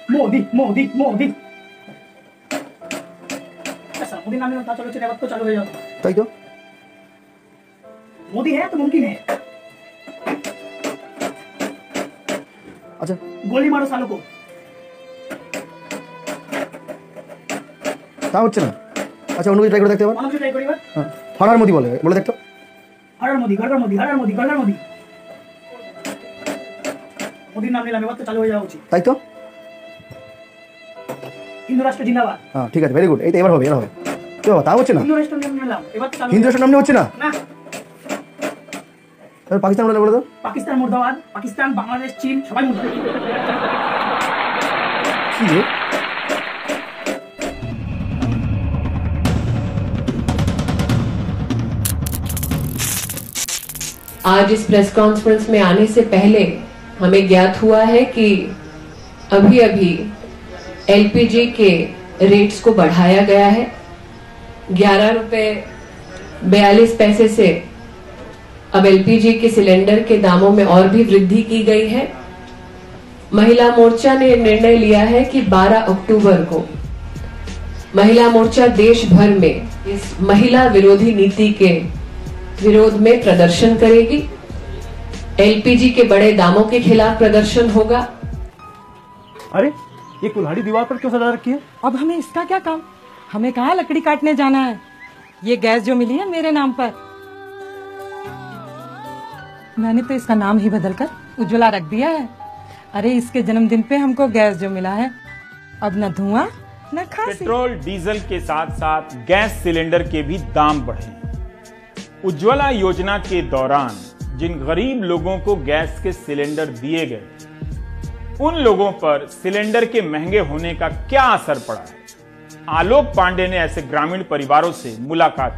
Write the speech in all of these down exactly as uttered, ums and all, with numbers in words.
মোদি মোদি মোদি ऐसा मोदी नाम में चलो चले वक्त तो चालू हो जाओ তাই তো मोदी है तो मुमकिन है আচ্ছা गोली मारो सालों को তা হচ্ছে না আচ্ছা অন্য কিছু ট্রাই করে দেখতে পারো অন্য কিছু ট্রাই করি এবার হ্যাঁ হর হর মোদি বলে বলে দেখতো हर हर मोदी हर हर मोदी हर हर मोदी हर हर मोदी मोदी नाम নিলাম এবার তো চালু হয়ে যাওয়া উচিত তাই তো হিন্দু রাষ্ট্র জিন্দাবাদ হ্যাঁ ঠিক আছে ভেরি গুড এই তো এবার হবে এবার হবে তো তা হচ্ছে না হিন্দু রাষ্ট্র নাম নিলাম এবার তো চালু হিন্দু রাষ্ট্র নাম হচ্ছে না না তাহলে পাকিস্তান বলে বলে দাও পাকিস্তান মুর্দাবাদ পাকিস্তান বাংলাদেশ চীন সবাই মুর্দাবাদ কি রে आज इस प्रेस कॉन्फ्रेंस में आने से पहले हमें ज्ञात हुआ है कि अभी अभी एलपीजी के रेट्स को बढ़ाया गया है। ग्यारह रुपए बयालीस पैसे से अब एलपीजी के सिलेंडर के दामों में और भी वृद्धि की गई है। महिला मोर्चा ने निर्णय लिया है कि बारह अक्टूबर को महिला मोर्चा देश भर में इस महिला विरोधी नीति के विरोध में प्रदर्शन करेगी। एलपीजी के बड़े दामों के खिलाफ प्रदर्शन होगा। अरे ये कुल्हाड़ी दीवार पर क्यों सजा रखी है? अब हमें इसका क्या काम, हमें कहाँ लकड़ी काटने जाना है। ये गैस जो मिली है मेरे नाम पर, मैंने तो इसका नाम ही बदलकर उज्ज्वला रख दिया है। अरे इसके जन्मदिन पे हमको गैस जो मिला है, अब न धुआं न खांसी। पेट्रोल डीजल के साथ साथ गैस सिलेंडर के भी दाम बढ़े। उज्ज्वला योजना के दौरान जिन गरीब लोगों को गैस के सिलेंडर दिए गए, उन लोगों पर सिलेंडर के महंगे होने का क्या असर पड़ा है? आलोक पांडे ने ऐसे ग्रामीण परिवारों से मुलाकात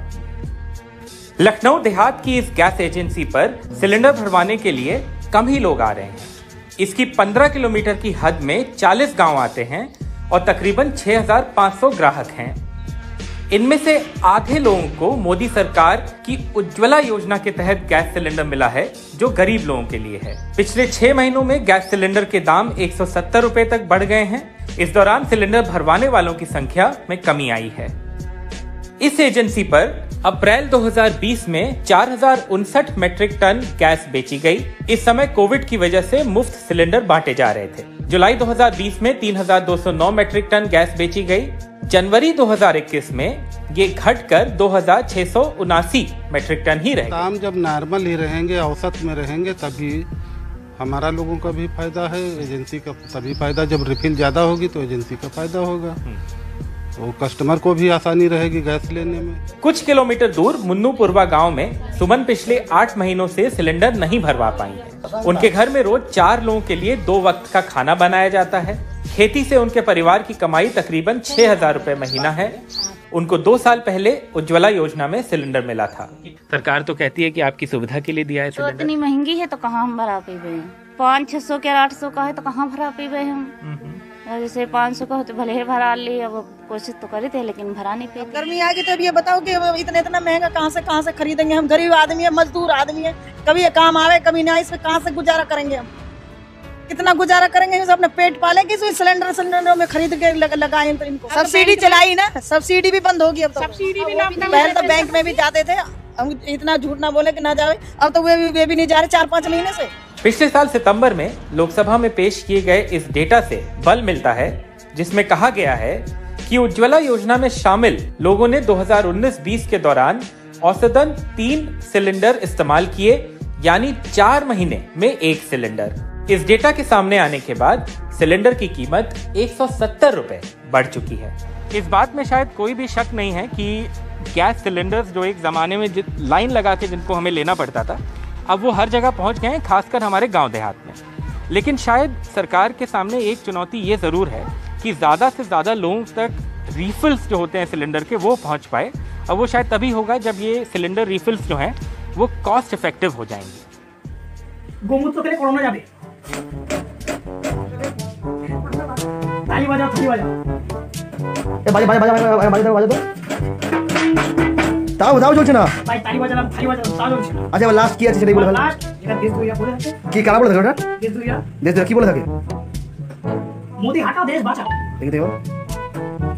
की। लखनऊ देहात की इस गैस एजेंसी पर सिलेंडर भरवाने के लिए कम ही लोग आ रहे हैं। इसकी पंद्रह किलोमीटर की हद में चालीस गांव आते हैं और तकरीबन छह हज़ार पाँच सौ ग्राहक हैं। इनमें से आधे लोगों को मोदी सरकार की उज्ज्वला योजना के तहत गैस सिलेंडर मिला है, जो गरीब लोगों के लिए है। पिछले छह महीनों में गैस सिलेंडर के दाम एक सौ सत्तर रुपए तक बढ़ गए हैं। इस दौरान सिलेंडर भरवाने वालों की संख्या में कमी आई है। इस एजेंसी पर अप्रैल दो हज़ार बीस में चार हजार उनसठ मीट्रिक टन गैस बेची गई। इस समय कोविड की वजह से मुफ्त सिलेंडर बांटे जा रहे थे। जुलाई दो हज़ार बीस में तीन हजार दो सौ नौ मीट्रिक टन गैस बेची गई। जनवरी दो हज़ार इक्कीस में ये घटकर दो हजार छह सौ उनासी मीट्रिक टन ही रहेगा। दाम जब नॉर्मल ही रहेंगे, औसत में रहेंगे, तभी हमारा लोगों का भी फायदा है, एजेंसी का तभी फायदा। जब रिफिल ज्यादा होगी तो एजेंसी का फायदा होगा, तो कस्टमर को भी आसानी रहेगी गैस लेने में। कुछ किलोमीटर दूर मुन्नूपुरवा गांव में सुमन पिछले आठ महीनों से सिलेंडर नहीं भरवा पाई है। उनके घर में रोज चार लोगों के लिए दो वक्त का खाना बनाया जाता है। खेती से उनके परिवार की कमाई तकरीबन छह हजार रूपए महीना है। उनको दो साल पहले उज्ज्वला योजना में सिलेंडर मिला था। सरकार तो कहती है कि आपकी सुविधा के लिए दिया है सिलेंडर। तो इतनी महंगी है तो कहाँ हम भरा पीबे, पाँच छह सौ के आठ सौ का है तो कहाँ भरा पीबे हम। जैसे पाँच सौ का हो तो भले ही भरा ली, अब कोशिश तो करे थे लेकिन भरा नहीं पे। गर्मी आ गई तो अब ये बताओ कि इतना इतना महंगा कहाँ से कहाँ से खरीदेंगे। हम गरीब आदमी है, मजदूर आदमी है, कभी ये काम आवे कभी ना, इसमें कहाँ से गुजारा करेंगे हम। कितना गुजारा करेंगे, अपने पेट पाले कि सिलेंडर सिलेंडर में खरीद के लग, लगाए तो इनको सब्सिडी चलाई ना, सब्सिडी भी बंद होगी अब तो। सब्सिडी भी पहले तो बैंक में भी जाते थे, हम इतना झूठ ना बोले कि ना जावे, अब तो वे भी वे भी नहीं जा रहे चार पाँच महीने से। पिछले साल सितंबर में लोकसभा में पेश किए गए इस डेटा से बल मिलता है, जिसमें कहा गया है कि उज्ज्वला योजना में शामिल लोगों ने दो हज़ार उन्नीस बीस के दौरान औसतन तीन सिलेंडर इस्तेमाल किए, यानी चार महीने में एक सिलेंडर। इस डेटा के सामने आने के बाद सिलेंडर की कीमत एक सौ सत्तर रुपए बढ़ चुकी है। इस बात में शायद कोई भी शक नहीं है कि गैस सिलेंडर्स जो एक जमाने में लाइन लगा के जिनको हमें लेना पड़ता था, अब वो हर जगह पहुंच गए हैं, खासकर हमारे गांव देहात में। लेकिन शायद सरकार के सामने एक चुनौती ये ज़रूर है कि ज़्यादा से ज़्यादा लोगों तक रिफिल्स जो होते हैं सिलेंडर के वो पहुंच पाए, और वो शायद तभी होगा जब ये सिलेंडर रिफिल्स जो हैं वो कॉस्ट इफेक्टिव हो जाएंगे। गोमूत्र के कोरोना जाबे ताली बजाओ ताली बजाओ ए बाजा बाजा बाजा बाजा बाजा तो তাও দাও চলছে না ভাই তালি বাজালাম তালি বাজালাম তাও চলছে না। আচ্ছা লাস্ট কি আছে সেটাই বলে ফেলো। লাস্ট এটা দেশ দুইয়া বলে থাকে। কি কারা বলে থাকে ওটা? দেশ দুইয়া দেশ দুইয়া কি বলে থাকে? मोदी हटाओ देश बचाओ। देखिए देखो